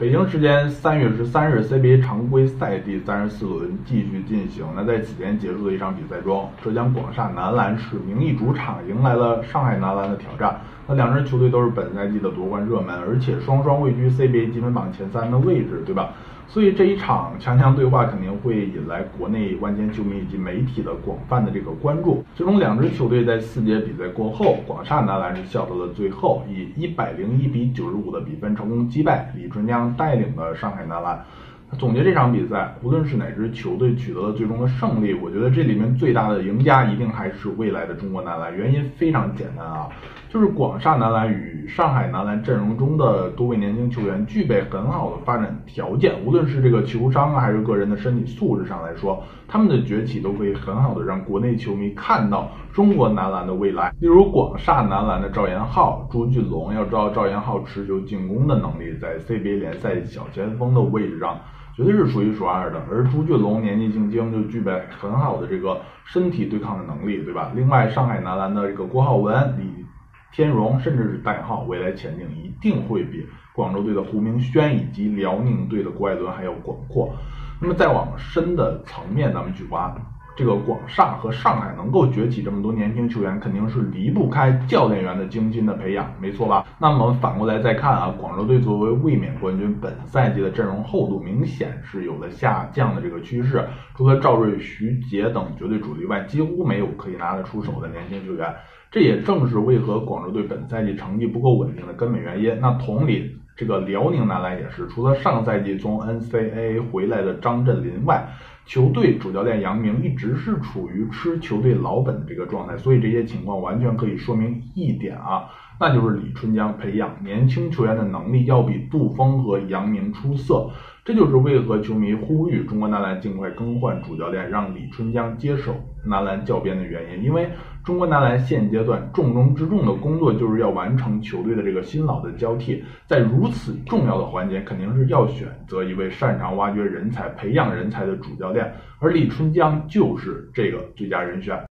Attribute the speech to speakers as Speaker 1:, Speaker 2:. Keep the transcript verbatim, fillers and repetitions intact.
Speaker 1: 北京时间三月十三日 ，C B A 常规赛第三十四轮继续进行。那在此前结束的一场比赛中，浙江广厦男篮是名义主场迎来了上海男篮的挑战。那两支球队都是本赛季的夺冠热门，而且双双位居 C B A 积分榜前三的位置，对吧？所以这一场强强对话肯定会引来国内万千球迷以及媒体的广泛的这个关注。最终两支球队在四节比赛过后，广厦男篮是笑到了最后，以一百零一比九十五的比分成功击败李春江带领的上海男篮。总结这场比赛，无论是哪支球队取得了最终的胜利，我觉得这里面最大的赢家一定还是未来的中国男篮。原因非常简单啊，就是广厦男篮与上海男篮阵容中的多位年轻球员具备很好的发展条件，无论是这个球商啊，还是个人的身体素质上来说，他们的崛起都可以很好的让国内球迷看到中国男篮的未来。例如广厦男篮的赵岩昊、朱俊龙，要知道赵岩昊持球进攻的能力在 C B A 联赛小前锋的位置上绝对是数一数二的，而朱俊龙年纪轻轻就具备很好的这个身体对抗的能力，对吧？另外，上海男篮的这个郭浩文、李天荣，甚至是戴浩，未来前景一定会比广州队的胡明轩以及辽宁队的郭艾伦还要广阔。那么再往深的层面，咱们去挖。这个广厦和上海能够崛起这么多年轻球员，肯定是离不开教练员的精心的培养，没错吧？那么我们反过来再看啊，广州队作为卫冕冠军，本赛季的阵容厚度明显是有了下降的这个趋势。除了赵睿、徐杰等绝对主力外，几乎没有可以拿得出手的年轻球员。这也正是为何广州队本赛季成绩不够稳定的根本原因。那同理，这个辽宁男篮也是，除了上赛季从 N C A A 回来的张镇麟外，球队主教练杨明一直是处于吃球队老本的这个状态，所以这些情况完全可以说明一点啊，那就是李春江培养年轻球员的能力要比杜锋和杨明出色。这就是为何球迷呼吁中国男篮尽快更换主教练，让李春江接手男篮教鞭的原因。因为中国男篮现阶段重中之重的工作就是要完成球队的这个新老的交替，在如此重要的环节，肯定是要选择一位擅长挖掘人才、培养人才的主教练，而李春江就是这个最佳人选。